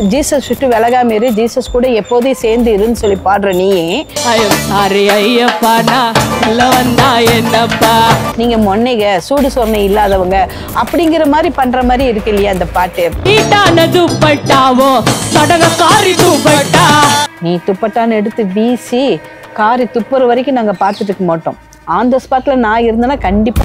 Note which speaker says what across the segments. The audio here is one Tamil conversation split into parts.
Speaker 1: ஜீசஸ் விட்டு விலகாம இரு, ஜீசஸ் கூட எப்போதையும் சேர்ந்து இருன்னு சொல்லி பாடுற நீயே நீங்க மொன்னைங்க சூடு சொன்ன இல்லாதவங்க அப்படிங்கிற மாதிரி பண்ற மாதிரி இருக்கு இல்லையா அந்த பாட்டு. நீ துப்பட்டான்னு எடுத்து வீசி காரி துப்புற வரைக்கும் நாங்க பார்த்துட்டு இருக்க மாட்டோம். ஆன் த ஸ்பாட்ல நான் இருந்தேன்னா கண்டிப்பா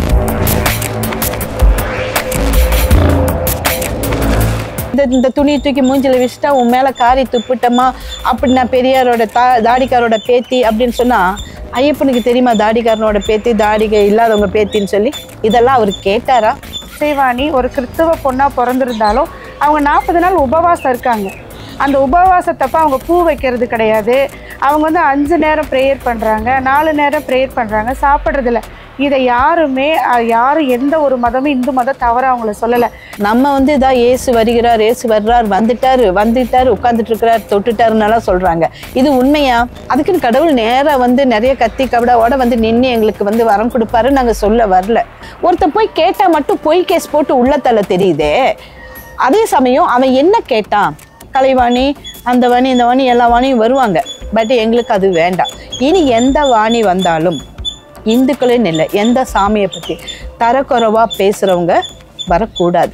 Speaker 1: இந்த துணியை தூக்கி மூஞ்சில வச்சுட்டா உன் மேல காரி துப்பிட்டமா அப்படி நான் பெரியாரோட தாடிக்காரோட பேத்தி அப்படின்னு சொன்னா ஐயப்பனுக்கு தெரியுமா தாடிக்காரனோட பேத்தி தாடிகை இல்லாதவங்க பேத்தின்னு சொல்லி? இதெல்லாம் அவர் கேட்டாரா?
Speaker 2: இசைவாணி ஒரு கிறிஸ்தவ பொண்ணா பிறந்திருந்தாலும் அவங்க 40 நாள் உபவாசம் இருக்காங்க. அந்த உபவாசத்தப்ப அவங்க பூ வைக்கிறது கிடையாது. அவங்க 5 நேரம் ப்ரேயர் பண்ணுறாங்க, 4 நேரம் ப்ரேயர் பண்ணுறாங்க, சாப்பிட்றதில்ல. இதை யாரும் எந்த ஒரு மதமும் இந்து மதம் தவிர அவங்கள சொல்லலை.
Speaker 1: நம்ம இதான் ஏசு வருகிறார், ஏசு வர்றார், வந்துட்டாரு உட்காந்துட்டு இருக்கிறார், தொட்டுட்டாருன்னெல்லாம் சொல்றாங்க. இது உண்மையா? அதுக்குன்னு கடவுள் நேராக நிறைய கத்தி கபடாவோட நின்று எங்களுக்கு வரம் கொடுப்பாரு நாங்க சொல்ல வரல. ஒருத்தன் போய் கேட்டா மட்டும் பொய் கேஸ் போட்டு உள்ளத்தள்ள தெரியுதே. அதே சமயம் அவன் என்ன கேட்டான்? கலைவாணி, அந்த வாணி, இந்த வாணி, எல்லா வாணியும் வருவாங்க. பட் எங்களுக்கு அது வேண்டாம். இனி எந்த வாணி வந்தாலும் இந்துக்களேன்னு இல்லை, எந்த சாமியை பற்றி தரக்குறைவா பேசுறவங்க வரக்கூடாது.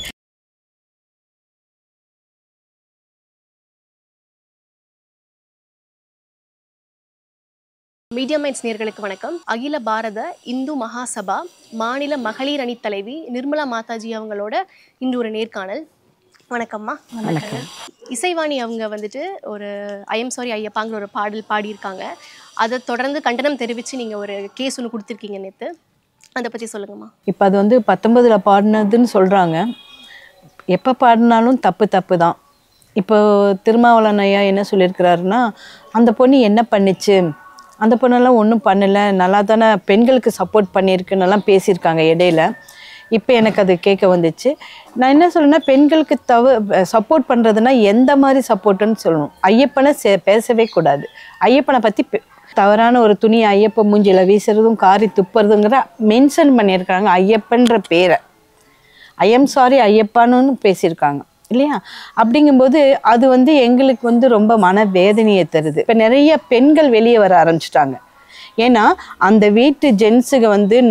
Speaker 3: மீடியா மைண்ட்ஸ் நேயர்களுக்கு வணக்கம். அகில பாரத இந்து மகாசபா மாநில மகளிர் அணி தலைவி நிர்மலா மாதாஜி அவங்களோட இன்று ஒரு நேர்காணல். வணக்கம்மா.
Speaker 1: வணக்கம்.
Speaker 3: இசைவாணி அவங்க ஒரு ஐஎம் சாரி ஐயப்பாங்கிற ஒரு பாடல் பாடியிருக்காங்க. அதை தொடர்ந்து கண்டனம் தெரிவித்து நீங்கள் ஒரு கேஸ் ஒன்று கொடுத்துருக்கீங்க நேற்று. அதை பற்றி சொல்லுங்கம்மா.
Speaker 1: இப்போ அது 19ல் பாடினதுன்னு சொல்கிறாங்க. எப்போ பாடினாலும் தப்பு தான். இப்போ திருமாவளவன் ஐயா என்ன சொல்லியிருக்கிறாருன்னா, அந்த பொண்ணு என்ன பண்ணிச்சு, அந்த பொண்ணெல்லாம் ஒன்றும் பண்ணலை, நல்லா தானே பெண்களுக்கு சப்போர்ட் பண்ணியிருக்குன்னெல்லாம் பேசியிருக்காங்க இடையில. இப்போ எனக்கு அது கேட்க வந்துச்சு. நான் என்ன சொல்லணும்னா, பெண்களுக்கு சப்போர்ட் பண்ணுறதுனா எந்த மாதிரி சப்போர்ட்டுன்னு சொல்லணும். ஐயப்பனை பேசவே கூடாது. ஐயப்பனை பற்றி தவறான ஒரு துணியை ஐயப்ப மூஞ்சியில் வீசுறதும் காரி துப்புறதுங்கிற மென்ஷன் பண்ணியிருக்காங்க. ஐயப்பன்ற பேரை ஐஎம் சாரி ஐயப்பான்னு பேசியிருக்காங்க இல்லையா? அப்படிங்கும்போது அது எங்களுக்கு ரொம்ப மனவேதனையை தருது. இப்போ நிறைய பெண்கள் வெளியே வர ஆரம்பிச்சிட்டாங்க. ஏன்னா அந்த வீட்டு ஜென்ஸுங்க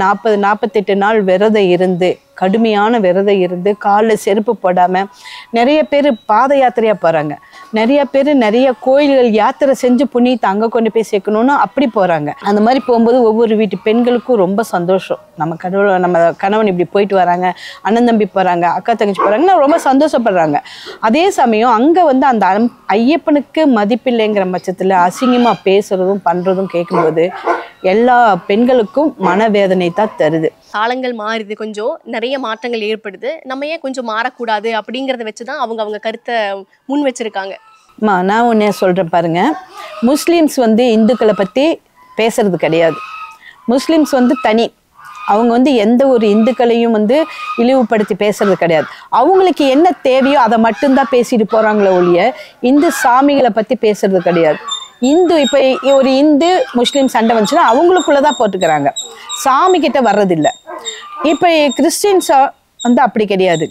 Speaker 1: 40-48 நாள் விரதம் இருந்து, கடுமையான விரதம் இருந்து, காலில் செருப்பு போடாமல் நிறைய பேர் பாத யாத்திரையாக போகிறாங்க. நிறைய பேர் நிறைய கோயில்கள் யாத்திரை செஞ்சு புண்ணியத்தை அங்கே கொண்டு போய் சேர்க்கணும்னு அப்படி போகிறாங்க. அந்த மாதிரி போகும்போது ஒவ்வொரு வீட்டு பெண்களுக்கும் ரொம்ப சந்தோஷம். நம்ம கணவன் இப்படி போயிட்டு வராங்க, அண்ணன் தம்பி போகிறாங்க, அக்கா தங்கச்சி போகிறாங்கன்னா ரொம்ப சந்தோஷப்படுறாங்க. அதே சமயம் அங்கே அந்த ஐயப்பனுக்கு மதிப்பில்லைங்கிற பட்சத்தில் அசிங்கமாக பேசுகிறதும் பண்ணுறதும் கேட்கும்போது எல்லா பெண்களுக்கும் மனவேதனை தான் தருது.
Speaker 3: காலங்கள் மாறுது, கொஞ்சம் நிறைய மாற்றங்கள் ஏற்படுது. நம்ம ஏன் கொஞ்சம் மாறக்கூடாது அப்படிங்கிறத வச்சு தான் அவங்க கருத்தை முன் வச்சிருக்காங்க.
Speaker 1: நான் ஒன்றே சொல்கிறேன் பாருங்க. முஸ்லீம்ஸ் இந்துக்களை பற்றி பேசுறது கிடையாது. முஸ்லீம்ஸ் தனி. அவங்க எந்த ஒரு இந்துக்களையும் இழிவுபடுத்தி பேசுறது கிடையாது. அவங்களுக்கு என்ன தேவையோ அதை மட்டும்தான் பேசிட்டு போகிறாங்களே ஒழிய இந்து சாமிகளை பற்றி பேசுறது கிடையாது. இந்து இப்போ ஒரு இந்து முஸ்லீம் சண்டை வந்துச்சுன்னா அவங்களுக்குள்ளதான் போட்டுக்கிறாங்க, சாமி கிட்ட வர்றதில்லை. இப்போ கிறிஸ்டின்ஸா அப்படி கிடையாது.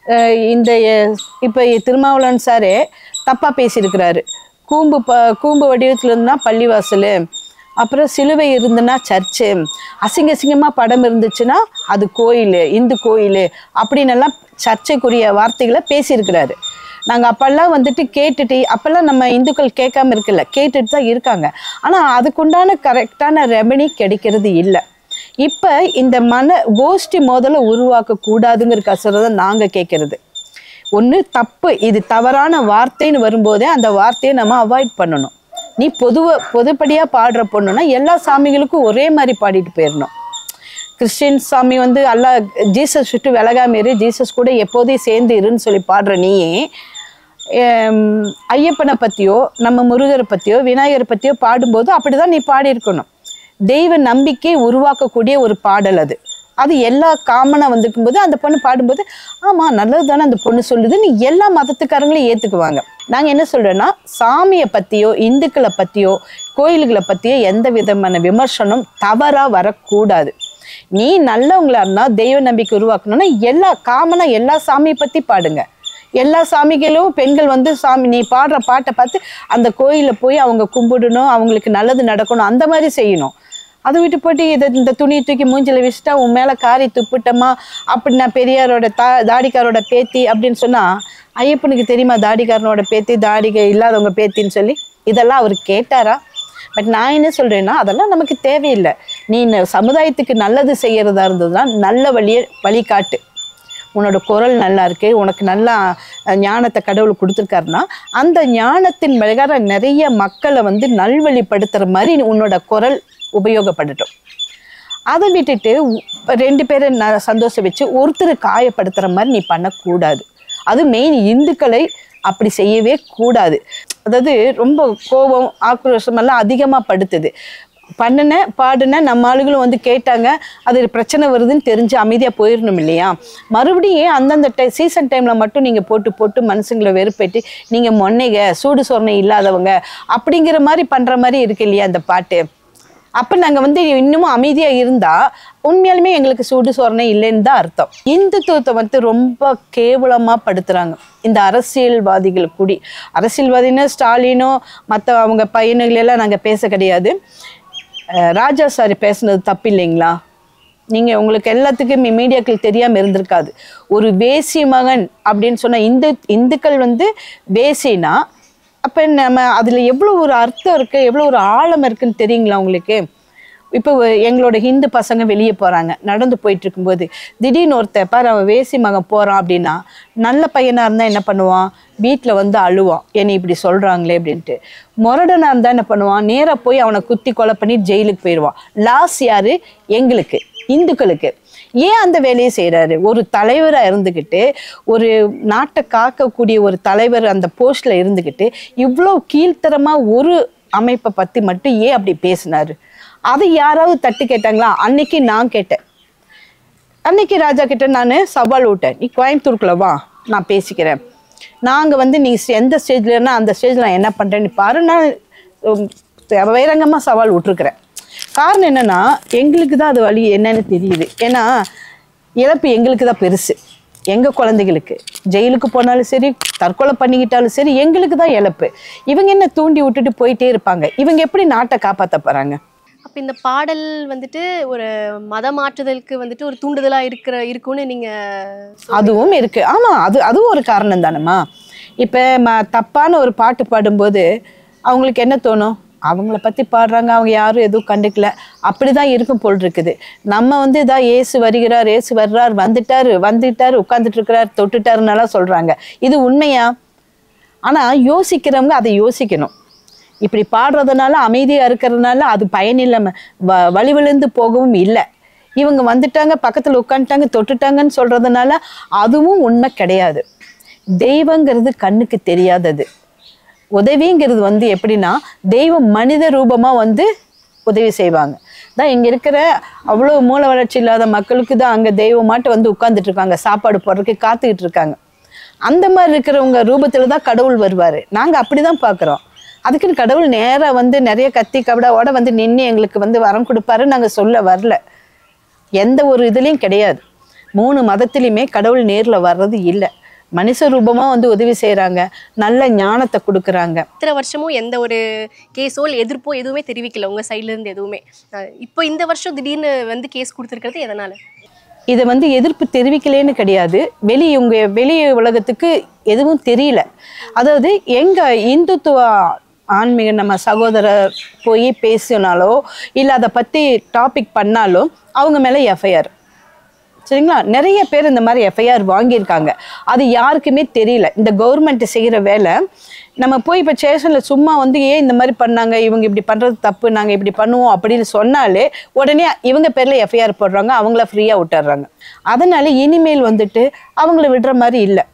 Speaker 1: இப்போ திருமாவளவன் சாரே தப்பா பேசியிருக்கிறாரு. கூம்பு வடிவத்தில் இருந்தா பள்ளிவாசல், அப்புறம் சிலுவை இருந்துன்னா சர்ச்சு, அசிங்கமாக படம் இருந்துச்சுன்னா அது கோயில், இந்து கோயில் அப்படின்னு எல்லாம் சர்ச்சைக்குரிய வார்த்தைகளை பேசியிருக்கிறாரு. நாங்கள் அப்பெல்லாம் கேட்டுட்டு, அப்பெல்லாம் நம்ம இந்துக்கள் கேட்காம இருக்குல்ல, கேட்டுட்டு தான் இருக்காங்க. ஆனால் அதுக்குண்டான கரெக்டான ரெமெடி கிடைக்கிறது இல்லை. இப்போ இந்த கோஷ்டி மோதலை உருவாக்கக்கூடாதுங்கிற கசரதை நாங்கள் கேட்கறது. ஒன்று தப்பு, இது தவறான வார்த்தைன்னு வரும்போதே அந்த வார்த்தையை நம்ம அவாய்ட் பண்ணணும். நீ பொதுப்படியாக பாடுற பொண்ணுன்னா எல்லா சாமிகளுக்கும் ஒரே மாதிரி பாடிட்டு போயிடணும். கிறிஸ்டின் சாமி அல்லா ஜீசஸ் விட்டு விலகாம இரு, ஜீசஸ் கூட எப்போதையும் சேர்ந்து இருன்னு சொல்லி பாடுற நீயே ஐயப்பனை பற்றியோ நம்ம முருகரை பற்றியோ விநாயகரை பற்றியோ பாடும்போது அப்படிதான் நீ பாடியிருக்கணும். தெய்வ நம்பிக்கை உருவாக்கக்கூடிய ஒரு பாடல் அது. அது எல்லா காமனாக வந்துக்கும்போது அந்த பொண்ணு பாடும்போது ஆமாம் நல்லது தானே அந்த பொண்ணு சொல்லுதுன்னு எல்லா மதத்துக்காரங்களையும் ஏற்றுக்குவாங்க. நாங்கள் என்ன சொல்கிறோன்னா, சாமியை பற்றியோ இந்துக்களை பற்றியோ கோயில்களை பற்றியோ எந்த விதமான விமர்சனம் தவறாக வரக்கூடாது. நீ நல்லவங்களா இருந்தால் தெய்வ நம்பிக்கை உருவாக்கணும்னா காமனாக எல்லா சாமியை பற்றி பாடுங்க. எல்லா சாமிகளும் பெண்கள் வந்து சாமி நீ பாடுற பாட்டை பார்த்து அந்த கோயிலில் போய் அவங்க கும்பிடணும், அவங்களுக்கு நல்லது நடக்கணும், அந்த மாதிரி செய்யணும். அதை விட்டு போட்டு இந்த துணியை தூக்கி மூஞ்சில வச்சுட்டா உன் மேலே காரி துப்பிட்டமா அப்படி நான் பெரியாரோட தாடிக்காரோட பேத்தி அப்படின்னு சொன்னால் ஐயப்பனுக்கு தெரியுமா தாடிக்காரனோட பேத்தி தாடிகை இல்லாதவங்க பேத்தின்னு சொல்லி? இதெல்லாம் அவர் கேட்டாரா? பட் நான் என்ன சொல்கிறேன்னா அதெல்லாம் நமக்கு தேவையில்லை. நீ சமுதாயத்துக்கு நல்லது செய்கிறதா இருந்ததுன்னா நல்ல வழிகாட்டு. உன்னோட குரல் நல்லா இருக்கு, உனக்கு நல்லா ஞானத்தை கடவுள் கொடுத்துருக்காருன்னா அந்த ஞானத்தின் வழிகார நிறைய மக்களை வந்து நல்வழிப்படுத்துகிற மாதிரி உன்னோட குரல் உபயோகப்படட்டும். அதை விட்டுட்டு 2 பேரை சந்தோஷம் வச்சு ஒருத்தர் காயப்படுத்துகிற மாதிரி நீ பண்ணக்கூடாது. அது மெயின் இந்துக்களை அப்படி செய்யவே கூடாது. அதாவது ரொம்ப கோபம் ஆக்ரோஷம் எல்லாம் அதிகமாக படுத்துது. பாடுன நம்ம ஆளுகளும் வந்து கேட்டாங்க, அது பிரச்சனை வருதுன்னு தெரிஞ்சு அமைதியாக போயிடணும் இல்லையா? மறுபடியும் அந்தந்த சீசன் டைமில் மட்டும் நீங்கள் போட்டு மனுஷங்களை வெறுப்பேற்றி நீங்கள் மொன்னைங்க சூடு சொரணை இல்லாதவங்க அப்படிங்கிற மாதிரி பண்ணுற மாதிரி இருக்கு இல்லையா அந்த பாட்டு? அப்போ நாங்கள் வந்து இன்னமும் அமைதியாக இருந்தால் உண்மையாலுமே எங்களுக்கு சூடு சொரணை இல்லைன்னு தான் அர்த்தம். இந்துத்துவத்தை வந்து ரொம்ப கேவலமாக படுத்துகிறாங்க இந்த அரசியல்வாதிகள் கூடி. அரசியல்வாதினா ஸ்டாலினோ மற்ற அவங்க பையனுகளெல்லாம் நாங்கள் பேச கிடையாது. ராஜா சார் பேசுனது தப்பு இல்லைங்களா? நீங்கள் உங்களுக்கு எல்லாத்துக்கும் மீடியாக்கள் தெரியாமல் இருந்திருக்காது. ஒரு வேசி மகன் அப்படின்னு சொன்னால் இந்துக்கள் வந்து வேசினா அப்போ நம்ம அதில் எவ்வளோ ஒரு அர்த்தம் இருக்குது, எவ்வளோ ஒரு ஆழம் இருக்குன்னு தெரியுங்களா உங்களுக்கு? இப்போ எங்களோட ஹிந்து பசங்க வெளியே போகிறாங்க, நடந்து போயிட்டு இருக்கும்போது திடீர்னு ஒருத்தர் பாரு அவன் வேசி மகன் போகிறான் அப்படின்னா நல்ல பையனாக இருந்தால் என்ன பண்ணுவான்? வீட்டில் வந்து அழுவான், என்னை இப்படி சொல்கிறாங்களே அப்படின்ட்டு. முரடனாக இருந்தால் என்ன பண்ணுவான்? நேராக போய் அவனை குத்தி கொலை பண்ணி ஜெயிலுக்கு போயிடுவான். லாஸ் யார்? எங்களுக்கு இந்துக்களுக்கு. ஏன் அந்த வேலையை செய்கிறாரு? ஒரு தலைவராக இருந்துக்கிட்டு, ஒரு நாட்டை காக்கக்கூடிய ஒரு தலைவர் அந்த போஸ்டில் இருந்துக்கிட்டு இவ்வளோ கீழ்த்தரமாக ஒரு அமைப்பை பற்றி மட்டும் ஏன் அப்படி பேசினார்? அதை யாராவது தட்டு கேட்டாங்களா? அன்னைக்கு நான் கேட்டேன். அன்னைக்கு ராஜா கிட்ட நான் சவால் விட்டேன், நீ கோயம்புத்தூருக்குள்ள வா, நான் பேசிக்கிறேன். நாங்கள் வந்து நீ எந்த ஸ்டேஜ்லன்னா அந்த ஸ்டேஜில் நான் என்ன பண்ணுறேன்னு பாரு. நான் பகிரங்கமாக சவால் விட்டுருக்குறேன். காரணம் என்னென்னா எங்களுக்கு தான் அது வழி என்னன்னு தெரியுது. ஏன்னா இழப்பு எங்களுக்கு தான் பெருசு. எங்கள் குழந்தைகளுக்கு ஜெயிலுக்கு போனாலும் சரி, தற்கொலை பண்ணிக்கிட்டாலும் சரி, எங்களுக்கு தான் இழப்பு. இவங்க என்ன தூண்டி விட்டுட்டு போயிட்டே இருப்பாங்க. இவங்க எப்படி நாட்டை காப்பாற்ற போகிறாங்க?
Speaker 3: அப்போ இந்த பாடல் வந்துட்டு ஒரு மத மாற்றுதலுக்கு வந்துட்டு ஒரு தூண்டுதலாக இருக்குன்னு நீங்கள்
Speaker 1: அதுவும் இருக்குது. ஆமாம், அதுவும் ஒரு காரணம் தானேம்மா. இப்போ தப்பான ஒரு பாட்டு பாடும்போது அவங்களுக்கு என்ன தோணும்? அவங்கள பற்றி பாடுறாங்க, அவங்க யாரும் எதுவும் கண்டுக்கல, அப்படி தான் இருக்கும் போல் இருக்குது. நம்ம வந்து இதான் ஏசு வருகிறார், ஏசு வர்றார், வந்துட்டார் உட்காந்துட்டு இருக்கிறார், தொட்டுட்டாருன்னெல்லாம் சொல்கிறாங்க. இது உண்மையா? ஆனால் யோசிக்கிறவங்க அதை யோசிக்கணும். இப்படி பாடுறதுனால அமைதியாக இருக்கிறதுனால அது பயனில்லாமல் வழிவிழுந்து போகவும் இல்லை. இவங்க வந்துட்டாங்க, பக்கத்தில் உட்காந்துட்டாங்க, தொட்டுட்டாங்கன்னு சொல்கிறதுனால அதுவும் உண்மை கிடையாது. தெய்வங்கிறது கண்ணுக்கு தெரியாதது. உதவிங்கிறது வந்து எப்படின்னா தெய்வம் மனித ரூபமாக வந்து உதவி செய்வாங்க. தான் இங்கே இருக்கிற அவ்வளோ மூல வளர்ச்சி இல்லாத மக்களுக்கு தான் அங்கே தெய்வமாட்டு வந்து உட்காந்துட்டு இருக்காங்க, சாப்பாடு போடுறதுக்கு காத்துக்கிட்டு இருக்காங்க. அந்த மாதிரி இருக்கிறவங்க ரூபத்தில் தான் கடவுள் வருவார். நாங்கள் அப்படி தான் பார்க்குறோம். அதுக்குன்னு கடவுள் நேராக வந்து நிறைய கத்தி கபடாவோட வந்து நின்று எங்களுக்கு வந்து வரம் கொடுப்பாரு நாங்கள் சொல்ல வரல. எந்த ஒரு இதுலேயும் கிடையாது. 3 மதத்துலேயுமே கடவுள் நேரில் வர்றது இல்லை. மனுஷ ரூபமாக வந்து உதவி செய்கிறாங்க, நல்ல ஞானத்தை கொடுக்குறாங்க.
Speaker 3: இத்தனை வருஷமும் எந்த ஒரு கேஸோ எதிர்ப்போ எதுவுமே தெரிவிக்கல உங்கள் சைட்லேருந்து எதுவுமே. இப்போ இந்த வருஷம் திடீர்னு வந்து கேஸ் கொடுத்துருக்கிறது எதனால்?
Speaker 1: இதை வந்து எதிர்ப்பு தெரிவிக்கலேன்னு கிடையாது, வெளி உலகத்துக்கு எதுவும் தெரியல. அதாவது எங்கள் இந்துத்துவ ஆன்மீக நம்ம சகோதரர் போய் பேசினாலோ இல்லை அதை பற்றி டாபிக் பண்ணாலோ அவங்க மேலே எஃப்ஐஆர். சரிங்களா? நிறைய பேர் இந்த மாதிரி எஃப்ஐஆர் வாங்கியிருக்காங்க. அது யாருக்குமே தெரியல. இந்த கவர்மெண்ட் செய்கிற வேலை நம்ம போய் இப்போ ஸ்டேஷனில் சும்மா வந்து ஏன் இந்த மாதிரி பண்ணாங்க, இவங்க இப்படி பண்ணுறது தப்பு, நாங்கள் இப்படி பண்ணுவோம் அப்படின்னு சொன்னாலே உடனே இவங்க பேரில் எஃப்ஐஆர் போடுறாங்க, அவங்கள ஃப்ரீயாக விட்டுறாங்க. அதனால இனிமேல் வந்துட்டு அவங்கள விடுற மாதிரி இல்லை.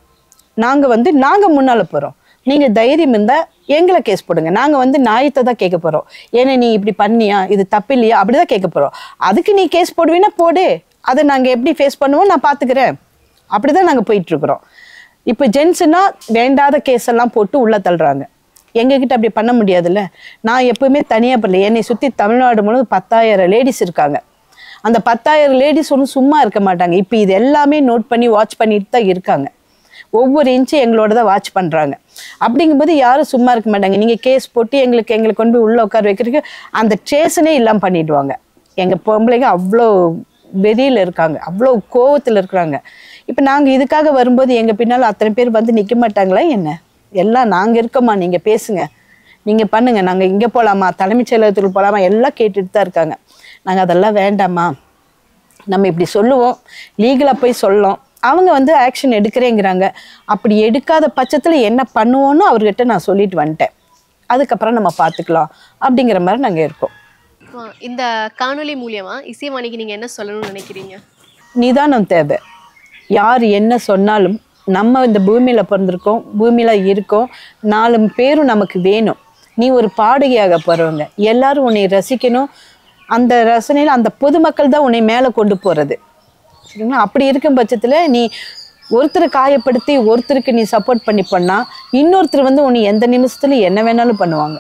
Speaker 1: நாங்கள் முன்னால் போகிறோம். நீங்கள் தைரியம் இருந்தால் எங்களை கேஸ் போடுங்க. நாங்கள் வந்து நியாயத்தை தான் கேட்க போகிறோம். ஏன்னா நீ இப்படி பண்ணியா, இது தப்பு இல்லையா, அப்படி தான் கேட்க போகிறோம். அதுக்கு நீ கேஸ் போடுவீன்னா போடு, அதை நாங்கள் எப்படி ஃபேஸ் பண்ணுவோம் நான் பார்த்துக்கிறேன். அப்படி தான் நாங்கள் போயிட்டுருக்குறோம். இப்போ ஜென்ஸுன்னா வேண்டாத கேஸ் எல்லாம் போட்டு உள்ளே தள்ளுறாங்க. எங்ககிட்ட அப்படி பண்ண முடியாதுல்ல. நான் எப்பவுமே தனியாக பண்ணல. என்னை சுற்றி தமிழ்நாடு முழுவதும் 10,000 லேடிஸ் இருக்காங்க. அந்த 10,000 லேடிஸ் ஒன்றும் சும்மா இருக்க மாட்டாங்க. இப்போ இது எல்லாமே நோட் பண்ணி வாட்ச் பண்ணிட்டு தான் இருக்காங்க. ஒவ்வொரு இன்ச்சும் எங்களோட தான் வாட்ச் பண்ணுறாங்க. அப்படிங்கும்போது யாரும் சும்மா இருக்க மாட்டாங்க. நீங்கள் கேஸ் போட்டு எங்களை கொண்டு போய் உள்ளே உட்கார வைக்கிறதுக்கு அந்த ட்ரேஷனே இல்லாமல் பண்ணிடுவாங்க. எங்கள் பொம்பளைங்க அவ்வளோ வெறியில் இருக்காங்க, அவ்வளோ கோவத்தில் இருக்கிறாங்க. இப்போ நாங்கள் இதுக்காக வரும்போது எங்கள் பின்னால் அத்தனை பேர் வந்து நிற்க மாட்டாங்களா என்ன? எல்லாம் நாங்கள் இருக்கோம்மா, நீங்கள் பேசுங்க, நீங்கள் பண்ணுங்கள், நாங்கள் இங்கே போகலாமா, தலைமைச் செயலகத்துக்கு போகலாமா, எல்லாம் கேட்டுட்டு தான் இருக்காங்க. நாங்கள் அதெல்லாம் வேண்டாமா, நம்ம இப்படி சொல்லுவோம், லீகலாக போய் சொல்லலாம், அவங்க வந்து ஆக்ஷன் எடுக்கிறேங்கிறாங்க. அப்படி எடுக்காத பட்சத்தில் என்ன பண்ணுவோன்னு அவர்கிட்ட நான் சொல்லிட்டு வந்துட்டேன். அதுக்கப்புறம் நம்ம பார்த்துக்கலாம் அப்படிங்கிற மாதிரி நாங்கள் இருக்கோம்.
Speaker 3: இந்த காணொலி மூலியமா இசைவாணிக்கு நீங்கள் என்ன சொல்லணும்னு நினைக்கிறீங்க?
Speaker 1: நிதானம் தேவை. யார் என்ன சொன்னாலும் நம்ம இந்த பூமியில் பிறந்திருக்கோம், பூமியில் இருக்கோம், 4 பேரும் நமக்கு வேணும். நீ ஒரு பாடகியாக போகிறவங்க, எல்லாரும் உன்னை ரசிக்கணும். அந்த ரசனையில் அந்த பொதுமக்கள் தான் உன்னை மேலே கொண்டு போகிறது, சரிங்களா? அப்படி இருக்கும் பட்சத்தில் நீ ஒருத்தரை காயப்படுத்தி ஒருத்தருக்கு நீ சப்போர்ட் பண்ணி பண்ணால் இன்னொருத்தர் வந்து உன்னை எந்த நிமிஷத்துல என்ன வேணாலும் பண்ணுவாங்க,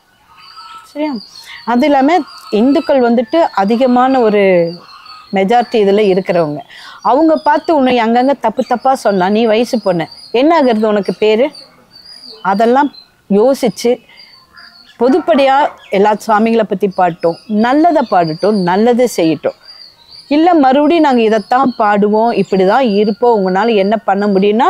Speaker 1: சரியா? அது இல்லாமல் இந்துக்கள் வந்துட்டு அதிகமான ஒரு மெஜாரிட்டி இதில் இருக்கிறவங்க. அவங்க பார்த்து உன்னை அங்கங்கே தப்பாக சொன்னால் நீ வயசு பொண்ணு என்ன ஆகிறது உனக்கு பேர்? அதெல்லாம் யோசித்து பொதுப்படியாக எல்லா சாமிகளை பற்றி பாடட்டும், நல்லதை பாடட்டும், நல்லதை செய்யட்டும். இல்லை மறுபடியும் நாங்கள் இதைத்தான் பாடுவோம், இப்படி தான் இருப்போம், உங்களால் என்ன பண்ண முடியும்னா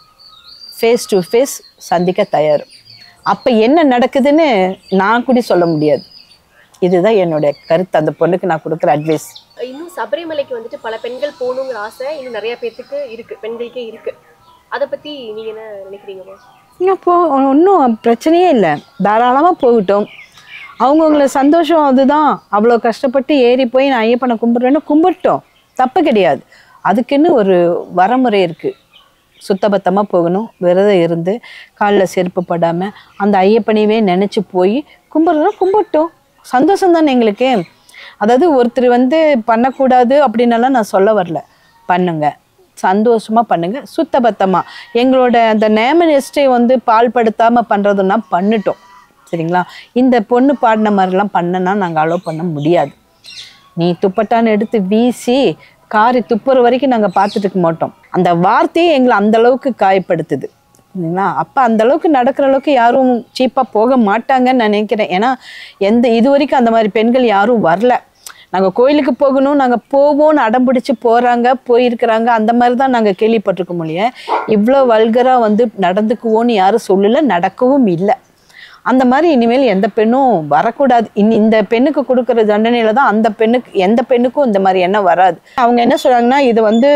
Speaker 1: ஃபேஸ் டு ஃபேஸ் சந்திக்க தயார். அப்போ என்ன நடக்குதுன்னு நான் கூட சொல்ல முடியாது. இதுதான் என்னுடைய கருத்து, அந்த பொண்ணுக்கு நான் கொடுக்குற அட்வைஸ்.
Speaker 3: இன்னும் சபரிமலைக்கு வந்துட்டு பல பெண்கள் போகணுங்கிற ஆசை இன்னும் நிறைய பேர்த்துக்கு இருக்கு, பெண்களுக்கே இருக்கு. அதை பற்றி நீங்கள் என்ன நினைக்கிறீங்கம்மா?
Speaker 1: இப்போ ஒன்றும் பிரச்சனையே இல்லை, தாராளமாக போகட்டும். அவங்கவுங்கள சந்தோஷம் அதுதான். அவ்வளோ கஷ்டப்பட்டு ஏறி போய் நான் ஐயப்பனை கும்பிட்றேன்னு கும்பிட்டோம், தப்பு கிடையாது. அதுக்குன்னு ஒரு வரமுறை இருக்குது. சுத்தபத்தமாக போகணும், விரதம் இருந்து காலில் செருப்பு படாமல் அந்த ஐயப்பனையே நினச்சி போய் கும்பிட்றோம், கும்பிட்டோம், சந்தோஷம் தானே எங்களுக்கு. அதாவது ஒருத்தர் வந்து பண்ணக்கூடாது அப்படின்னலாம் நான் சொல்ல வரல, பண்ணுங்க, சந்தோஷமாக பண்ணுங்கள், சுத்தபத்தமாக. எங்களோட அந்த நேமனிஸ்டை வந்து பால்படுத்தாமல் பண்ணுறதுன்னா பண்ணிட்டோம், சரிங்களா? இந்த பொண்ணு பாடின மாதிரிலாம் பண்ணனா நாங்கள் அலோவ் பண்ண முடியாது. நீ துப்பட்டான்னு எடுத்து வீசி காரி துப்புற வரைக்கும் நாங்கள் பார்த்துட்டு இருக்க மாட்டோம். அந்த வார்த்தையே எங்களை அந்தளவுக்கு காயப்படுத்துது, சரிங்களா? அப்போ அந்தளவுக்கு நடக்கிற அளவுக்கு யாரும் சீப்பாக போக மாட்டாங்கன்னு நான் நினைக்கிறேன். ஏன்னா இது வரைக்கும் அந்த மாதிரி பெண்கள் யாரும் வரல. நாங்கள் கோயிலுக்கு போகணும், நாங்கள் போவோம்னு அடம் பிடிச்சி போகிறாங்க, போயிருக்கிறாங்க, அந்த மாதிரி தான் நாங்கள் கேள்விப்பட்டிருக்க முடியும். இவ்வளோ வல்கராக வந்து நடந்துக்குவோன்னு யாரும் சொல்லலை, நடக்கவும் இல்லை. அந்த மாதிரி இனிமேல் எந்த பெண்ணும் வரக்கூடாது. இந்த பெண்ணுக்கு கொடுக்குற தண்டனையில தான் அந்த பெண்ணுக்கு, எந்த பெண்ணுக்கும் இந்த மாதிரி எண்ணம் வராது. அவங்க என்ன சொல்கிறாங்கன்னா, இது வந்து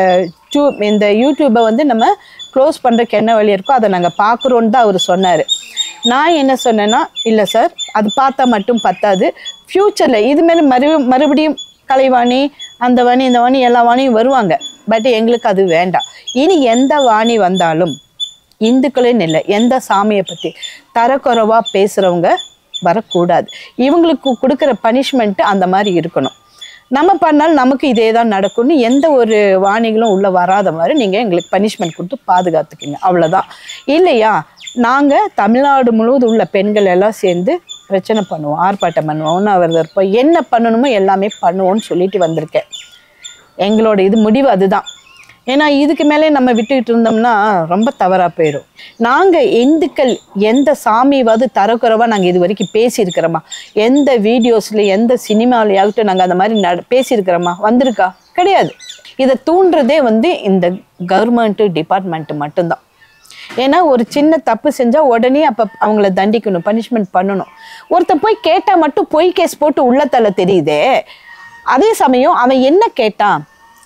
Speaker 1: இந்த யூடியூப்பை வந்து நம்ம க்ளோஸ் பண்ணுறதுக்கு என்ன வழி இருக்கோ அதை நாங்கள் பார்க்குறோன்னு தான் அவர் சொன்னார். நான் என்ன சொன்னேன்னா, இல்லை சார், அது பார்த்தா மட்டும் பத்தாது, ஃப்யூச்சரில் இதுமாரி மறுபடியும் கலைவாணி, அந்த வாணி, இந்த வாணி, எல்லா வாணியும் வருவாங்க. பட் எங்களுக்கு அது வேண்டாம். இனி எந்த வாணி வந்தாலும் இந்துக்களின் இல்லை, எந்த சாமியை பற்றி தரக்குறைவாக பேசுகிறவங்க வரக்கூடாது. இவங்களுக்கு கொடுக்குற பனிஷ்மெண்ட்டு அந்த மாதிரி இருக்கணும். நம்ம பண்ணாலும் நமக்கு இதே தான் நடக்கும்னு எந்த ஒரு வாணிகளும் உள்ளே வராத மாதிரி நீங்கள் எங்களுக்கு பனிஷ்மெண்ட் கொடுத்து பாதுகாத்துக்குங்க, அவ்வளோதான். இல்லையா, நாங்கள் தமிழ்நாடு முழுவதும் உள்ள பெண்கள் எல்லாம் சேர்ந்து பிரச்சனை பண்ணுவோம், ஆர்ப்பாட்டம் பண்ணுவோம், ஒன்றாவது இருப்போம், என்ன பண்ணணுமோ எல்லாமே பண்ணுவோன்னு சொல்லிட்டு வந்திருக்கேன். எங்களோட முடிவு அதுதான். ஏன்னா இதுக்கு மேலே நம்ம விட்டுக்கிட்டு இருந்தோம்னா ரொம்ப தவறாக போயிடும். நாங்கள் இந்துக்கள் எந்த சாமியாவது தரக்குறைவாக நாங்கள் இது வரைக்கும் பேசியிருக்கிறோமா? எந்த வீடியோஸில் எந்த சினிமாவிலையாகட்டும் நாங்கள் அந்த மாதிரி பேசியிருக்கிறோமா? வந்திருக்கா? கிடையாது. இதை தூண்டுறதே வந்து இந்த கவர்மெண்ட்டு டிபார்ட்மெண்ட்டு மட்டும்தான். ஏன்னா ஒரு சின்ன தப்பு செஞ்சால் உடனே அப்போ அவங்கள தண்டிக்கணும், பனிஷ்மெண்ட் பண்ணணும். ஒருத்தர் போய் கேட்டால் மட்டும் பொய் கேஸ் போட்டு உள்ளத்தள்ள தெரியுதே. அதே சமயம் அவன் என்ன கேட்டான்,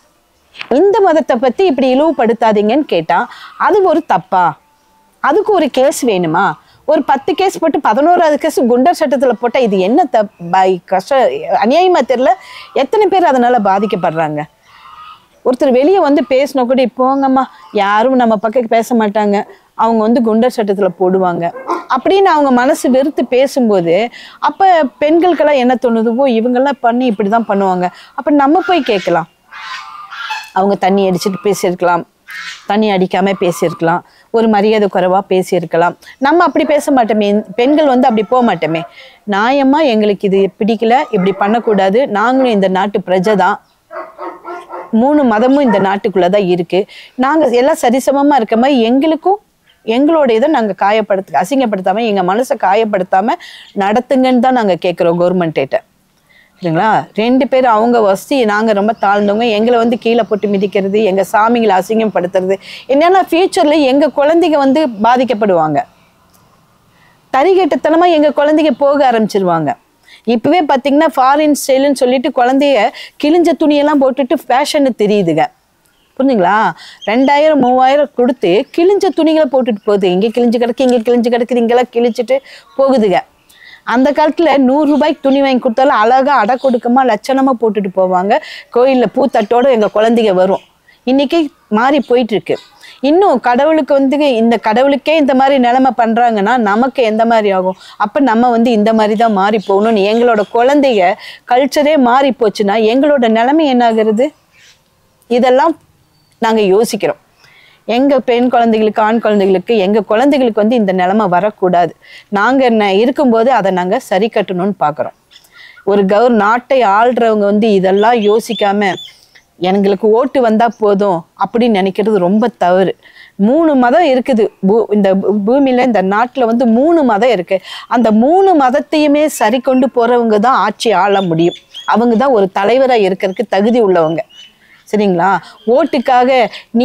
Speaker 1: இந்த மதத்தை பற்றி இப்படி இழிவுபடுத்தாதீங்கன்னு கேட்டால் அது ஒரு தப்பா? அதுக்கு ஒரு கேஸ் வேணுமா? ஒரு 10 கேஸ் போட்டு 11வது கேஸ் குண்டர் சட்டத்தில் போட்டால் இது என்ன கஷ்டம், அநியாயமாக தெரியல. எத்தனை பேர் அதனால் பாதிக்கப்படுறாங்க? ஒருத்தர் வெளியே வந்து பேசினா கூட போங்கம்மா, யாரும் நம்ம பக்கம் பேச மாட்டாங்க, அவங்க வந்து குண்டர் சட்டத்தில் போடுவாங்க அப்படின்னு அவங்க மனசு வெறுத்து பேசும்போது அப்போ பெண்களுக்கெல்லாம் என்ன தோணுதுவோ, இவங்கெல்லாம் பண்ணி இப்படி தான் பண்ணுவாங்க. அப்போ நம்ம போய் கேட்கலாம். அவங்க தண்ணி அடிச்சுட்டு பேசியிருக்கலாம், தண்ணி அடிக்காமல் பேசியிருக்கலாம், ஒரு மரியாதை குறைவாக பேசியிருக்கலாம். நம்ம அப்படி பேச மாட்டோமே, பெண்கள் வந்து அப்படி போக மாட்டோமே. நியாயமாக எங்களுக்கு இது பிடிக்கல, இப்படி பண்ணக்கூடாது, நாங்களும் இந்த நாட்டு பிரஜை தான், 3 மதமும் இந்த நாட்டுக்குள்ளே தான் இருக்குது. நாங்கள் எல்லாம் சரிசமமாக இருக்க மாதிரி எங்களோட இதை நாங்கள் அசிங்கப்படுத்தாமல் எங்கள் மனசை காயப்படுத்தாமல் நடத்துங்கன்னு தான் நாங்கள் கேட்குறோம் கவர்மெண்ட்டேட்ட. சரிங்களா? 2 பேர் அவங்க வசதி, நாங்கள் ரொம்ப தாழ்ந்தவங்க, எங்களை வந்து கீழே போட்டு மிதிக்கிறது, எங்கள் சாமிகளை அசிங்கப்படுத்துறது. என்னன்னா ஃபியூச்சரில் எங்கள் குழந்தைங்க பாதிக்கப்படுவாங்க. தரிகட்டத்தனமாக எங்கள் குழந்தைங்க போக ஆரம்பிச்சிருவாங்க. இப்போவே பார்த்தீங்கன்னா ஃபாரின் ஸ்டைலுன்னு சொல்லிட்டு குழந்தைய கிழிஞ்ச துணியெல்லாம் போட்டுட்டு ஃபேஷன்னு தெரியுதுங்க. புரிஞ்சுங்களா? 2000 3000 கொடுத்து கிழிஞ்ச துணிகளை போட்டுட்டு போகுது. இங்கே கிழிஞ்சு கிடக்குது, இங்கெல்லாம் கிழிச்சிட்டு போகுதுங்க. அந்த காலத்தில் 100 ரூபாய்க்கு துணி வாங்கி கொடுத்தாலும் அழகாக அடை கொடுக்கமா லட்சணமாக போட்டுட்டு போவாங்க. கோயிலில் பூத்தட்டோடு எங்கள் குழந்தைங்க வரும். இன்றைக்கி மாறி போயிட்டுருக்கு. இன்னும் கடவுளுக்கு இந்த கடவுளுக்கே இந்த மாதிரி நிலைமை பண்ணுறாங்கன்னா நமக்கு எந்த மாதிரி ஆகும்? அப்போ நம்ம இந்த மாதிரி தான் மாறி போகணும்னு எங்களோட குழந்தைங்க கல்ச்சரே மாறி போச்சுன்னா எங்களோட நிலைமை என்னாகிறது? இதெல்லாம் நாங்கள் யோசிக்கிறோம். எங்கள் பெண் குழந்தைகளுக்கு ஆண் குழந்தைகளுக்கு எங்கள் குழந்தைகளுக்கு இந்த நிலைமை வரக்கூடாது. நாங்கள் இருக்கும்போது அதை நாங்கள் சரி கட்டணும்னு பார்க்குறோம். ஒரு நாட்டை ஆள்றவங்க இதெல்லாம் யோசிக்காம எங்களுக்கு ஓட்டு வந்தால் போதும் அப்படின்னு நினைக்கிறது ரொம்ப தவறு. 3 மதம் இருக்குது இந்த பூமியில், இந்த நாட்டில் 3 மதம் இருக்குது. அந்த 3 மதத்தையுமே சரி கொண்டு போகிறவங்க தான் ஆட்சி ஆள முடியும். அவங்க தான் ஒரு தலைவராக இருக்கிறதுக்கு தகுதி உள்ளவங்க. சரிங்களா? ஓட்டுக்காக நீ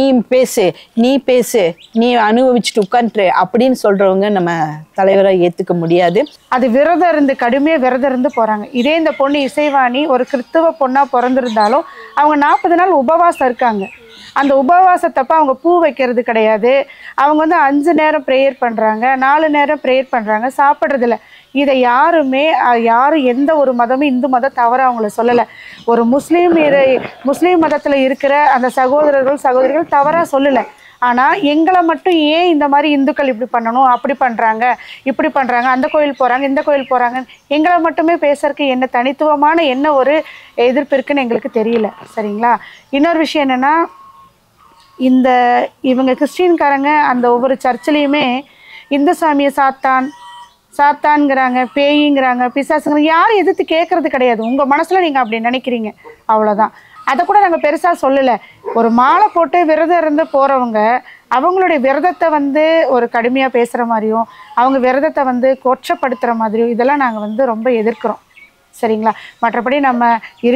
Speaker 1: பேசு நீ அனுபவிச்சுட்டு உட்காந்துரு அப்படின்னு சொல்கிறவங்க நம்ம தலைவராக ஏற்றுக்க முடியாது.
Speaker 2: அது கடுமையாக விரதம் இருந்து போகிறாங்க. இதே இந்த பொண்ணு இசைவாணி ஒரு கிறிஸ்துவ பொண்ணாக பிறந்திருந்தாலும் அவங்க 40 நாள் உபவாசம் இருக்காங்க. அந்த உபவாசத்தப்போ அவங்க பூ வைக்கிறது கிடையாது. அவங்க 5 நேரம் ப்ரேயர் பண்ணுறாங்க, 4 நேரம் ப்ரேயர் பண்ணுறாங்க, சாப்பிட்றதில்ல. இதை யாரும் எந்த ஒரு மதமும் இந்து மதம் தவிர அவங்கள சொல்லலை. ஒரு முஸ்லீம் மதத்தில் இருக்கிற அந்த சகோதரிகள் தவறாக சொல்லலை. ஆனால் எங்களை மட்டும் ஏன் இந்த மாதிரி இந்துக்கள் இப்படி பண்ணணும், அப்படி பண்ணுறாங்க, இப்படி பண்ணுறாங்க, அந்த கோயில் போகிறாங்க, இந்த கோயில் போகிறாங்க, எங்களை மட்டுமே பேசுறதுக்கு என்ன தனித்துவமான என்ன ஒரு எதிர்ப்பு இருக்குன்னு எங்களுக்கு தெரியல. சரிங்களா? இன்னொரு விஷயம் என்னென்னா, இவங்க கிறிஸ்டின்காரங்க அந்த ஒவ்வொரு சர்ச்சிலையுமே இந்து சாமியை சாத்தான்ங்கிறாங்க, பேய்ங்கிறாங்க, பிசாசுங்கிறாங்க. யாரும் எதிர்த்து கேட்கறது கிடையாது. உங்கள் மனசில் நீங்கள் அப்படி நினைக்கிறீங்க, அவ்வளோதான். அதை கூட நாங்கள் பெருசாக சொல்லலை. ஒரு மாலை போட்டு விரதம் இருந்து போகிறவங்க அவங்களுடைய விரதத்தை ஒரு கடுமையாக பேசுகிற மாதிரியும் அவங்க விரதத்தை கொச்சப்படுத்துகிற மாதிரியும் இதெல்லாம் நாங்கள் ரொம்ப எதிர்க்கிறோம். சரிங்களா? மற்றபடி நம்ம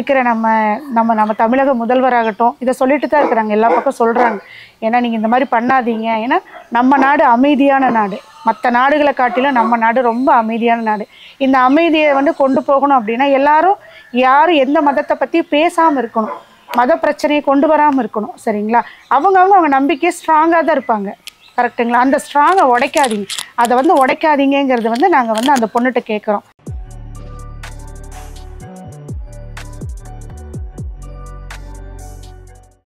Speaker 2: தமிழக முதல்வராகட்டும் இதை சொல்லிட்டு தான் இருக்கிறாங்க. எல்லா பக்கம் சொல்கிறாங்க. ஏன்னா நீங்கள் இந்த மாதிரி பண்ணாதீங்க. ஏன்னா நம்ம நாடு அமைதியான நாடு. மற்ற நாடுகளை காட்டிலும் நம்ம நாடு ரொம்ப அமைதியான நாடு. இந்த அமைதியை கொண்டு போகணும் அப்படின்னா யாரும் எந்த மதத்தை பற்றி பேசாமல் இருக்கணும், மத பிரச்சனையை கொண்டு வராமல் இருக்கணும். சரிங்களா? அவங்க நம்பிக்கை ஸ்ட்ராங்காக தான் இருப்பாங்க. கரெக்டுங்களா? அந்த ஸ்ட்ராங்கை உடைக்காதீங்க. அதை உடைக்காதீங்கிறது நாங்கள் அந்த பொண்ணுகிட்ட கேட்குறோம்.